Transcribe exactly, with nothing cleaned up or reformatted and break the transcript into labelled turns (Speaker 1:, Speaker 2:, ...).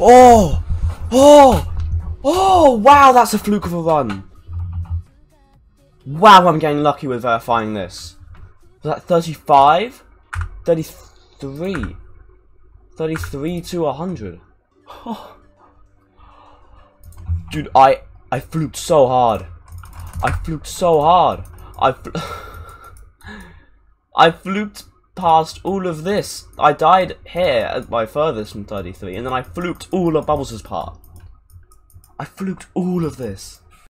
Speaker 1: Oh! Oh! Oh! Wow, that's a fluke of a run. Wow, I'm getting lucky with verifying this. Was that thirty-five? thirty-three? thirty-three to one hundred. Oh. Dude, I I fluked so hard. I fluked so hard. I fl I fluked past all of this. I died here at my furthest from thirty-three, and then I fluked all of Bubbles' part. I fluked all of this.